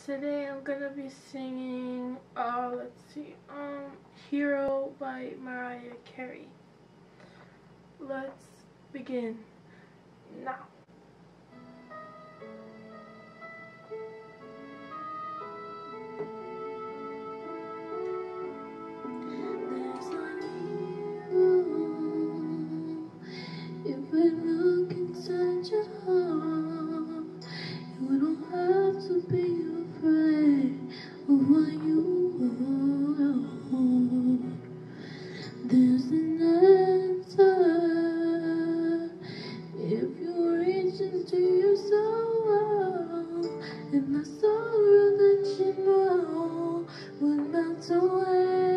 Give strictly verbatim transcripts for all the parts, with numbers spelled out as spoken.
Today I'm gonna be singing, uh, let's see, um, Hero by Mariah Carey. Let's begin now. There's a hero. If we look inside your heart, you don't have to be afraid of what you are. There's an answer if you reach into your soul, and the sorrow that you know will melt away.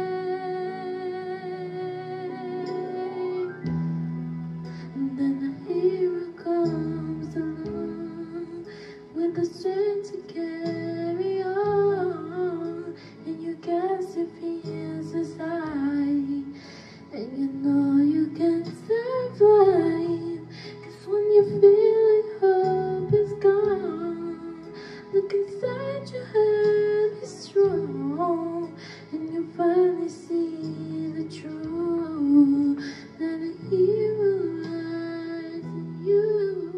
And then a hero comes along with the strength to carry on, and you guess if he is his eye, and you know you can survive. Cause when you feel like hope is gone, look inside your head, be strong, and you finally see the truth, that a hero lies in you.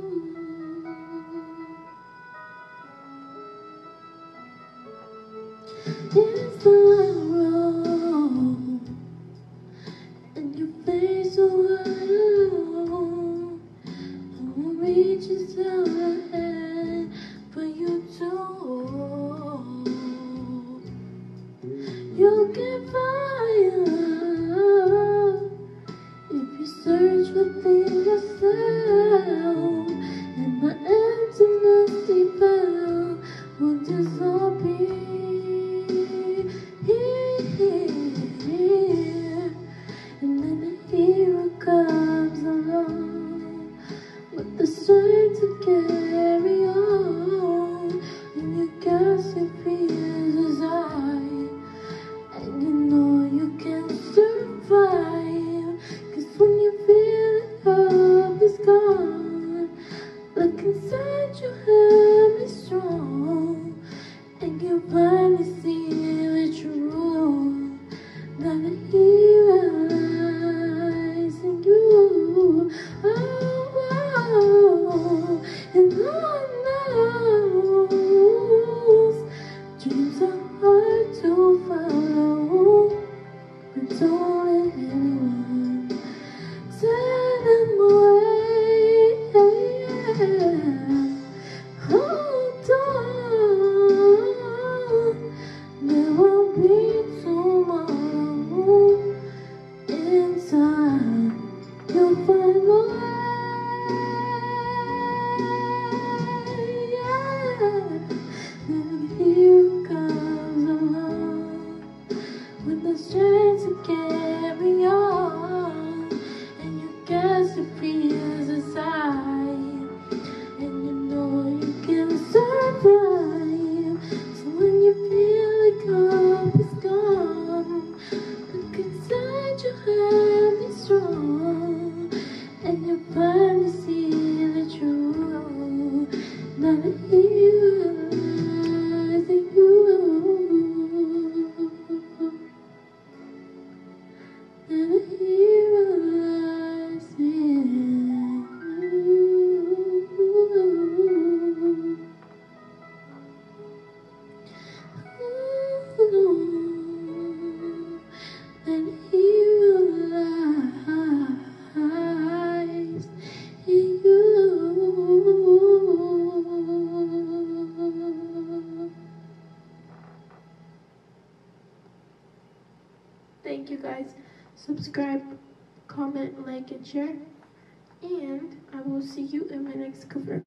It's the road, and you face the world alone. Who reaches out ahead for you to hold? You can find if you search within yourself, and the emptiness you felt will disappear. And then the hero comes along with the strength to carry on, and you guess if he is his eye, and you know you can survive. Cause when you feel like hope is gone, look inside your head, be strong, and you finally see the truth, that a hero lies in you. Oh, oh, and Lord knows dreams are hard to follow, but don't let anyone turn them away. Hold on, there won't be tomorrow. In time, you'll find a way. Then here comes along with the strength to carry on, and you guess if he is a sign, and you know you can survive. So when you feel like hope is gone, look inside your head, be strong, and you finally see the truth, that a hero lies in you. That a hero lies in you. And hero lies in you. Thank you guys. Subscribe, comment, like, and share. And I will see you in my next cover.